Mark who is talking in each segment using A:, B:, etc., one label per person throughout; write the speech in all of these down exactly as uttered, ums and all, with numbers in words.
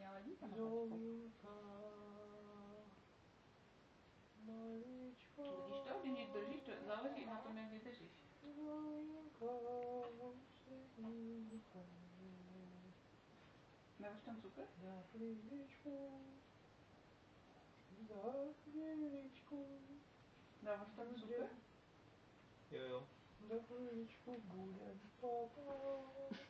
A: lednička. Vidíš to? Když držíš, to záleží na tom, jak vydržíš. Dáváš tam cukr? Dáváš tam cukr?
B: Jo, jo.
C: Za chviličku budem papat.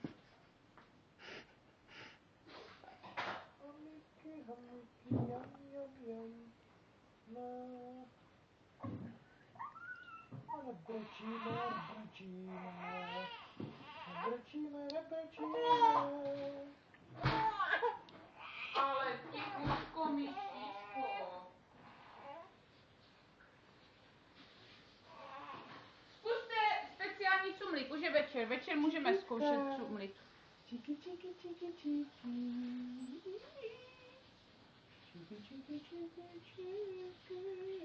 C: Hamiky, hamiky, jam, jam, jam. No. A nebrečíme, nebrečíme. Nebrečíme, nebrečíme.
A: Ale tichučko, myštičko. Zkuste speciální cumlík, už je večer. Večer můžeme zkoušet cumlík.
C: Číky, číky, číky, číky. Číky, číky, číky, číky.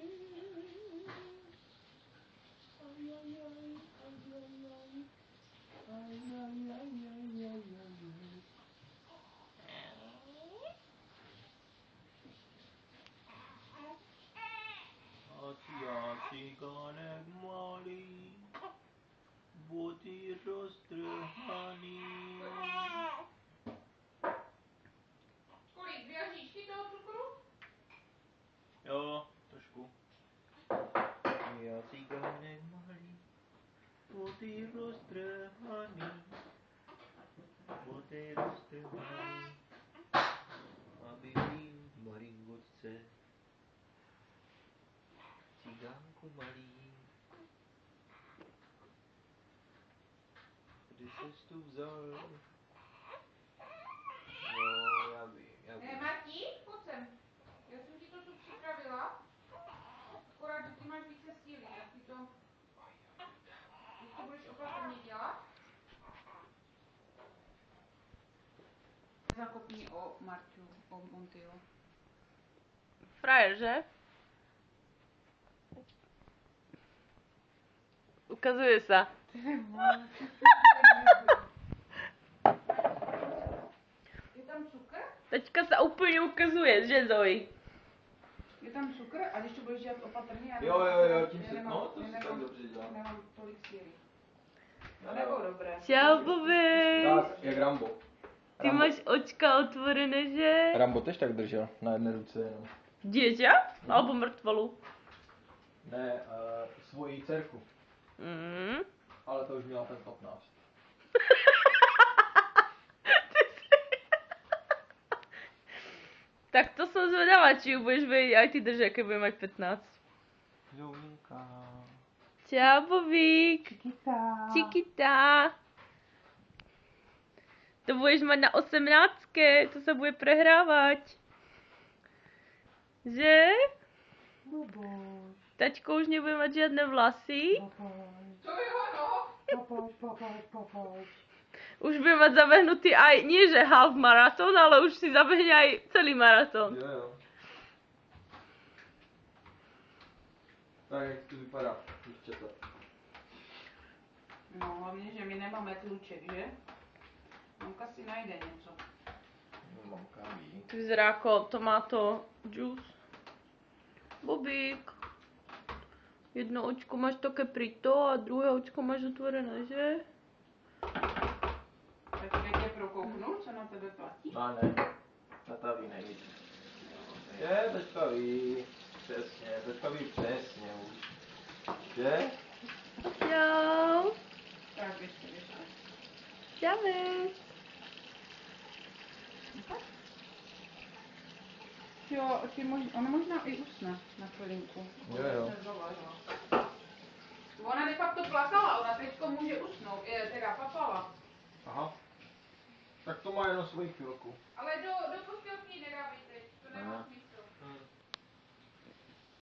C: Aj, aj, aj, aj, aj, aj. Aj, aj, aj, aj, aj, aj.
B: Aci, aci, kánek malý, boty roztrhaný.
A: Kolik, dvě lžičky toho cukru?
B: Jo, trošku. Já cigánek malý, boty roztrhaný, boty roztrhaný, a bydlím v Maringotce. Cigánku malý, kdy ses tu vzal? Jo, já vím, já vím.
A: Ne, Martí, pojď sem. Já jsem ti to tu připravila. Akorát, že ty máš více síly, tak ty to... Když to budeš opatrně dělat. Zakopni o Marťu, o Montyho.
D: Frajer, že? Ukazuje se.
A: Je tam cukr?
D: Teďka se úplně ukazuje, že Zoe?
A: Je tam cukr a když to budeš dělat opatrně, já
B: Jo, jo, jo, tím
A: já
B: se,
A: nemám,
B: no, to
A: já
B: se
A: nemám,
B: tak dobře dělá.
A: nemám tolik síly.
B: Jo,
A: Nebo
B: jo.
A: dobré.
D: Čau, Bobby.
B: Tak, jak Rambo.
D: Ty
B: Rambo.
D: máš očka otvorené, že?
B: Rambo tež tak držel, na jedné ruce jenom.
D: Děťa? Alebo mrtvolu?
B: Ne, uh, svoji dcerku.
D: Mm.
B: Ale to už měla ten patnáct.
D: Tak to jsem zvedala, či ju budeš vědět, aj ty držet, keď bude mať pätnásť.
B: Zominka.
D: Čau, Bobík.
C: Čikita.
D: Čikita. To budeš mať na osemnáctke, to se bude prehrávat. Že?
C: Boboš.
D: Taťko už nebude mať žádné vlasy.
C: Papáš.
A: To jo, no.
C: Papáš, papáš, papáš.
D: Už bude mať zabehnutý aj, nie že half maraton, ale už si zabehne aj celý maraton.
B: Jo, jo. Tak jak to vypadá, děvčata?
A: No, hlavně, že my nemáme tluček, že? Mamka si najde něco.
B: No, mamka ví.
D: To vyzerá jako tomato juice. Bobík. Jedno očko máš také prito a druhé očko máš otvorené, že?
A: Tak teď tě prokouknu, co na tebe platí.
B: No ne, tata ví nejvíc. Je, teďka ví. Přesně, teďka ví přesně už. Že?
D: Čau.
A: Tak běžte, běžte.
D: Čau.
A: Jo, ty mož, on možná i usne na chvilinku.
B: Jo, jo.
A: Ona de facto plakala, ona teďko může usnout, je, teda papala.
B: Aha. Tak to má jenom svoji chvilku.
A: Ale do, do postelky nedávej teď, to nemá
B: Aha.
A: smysl.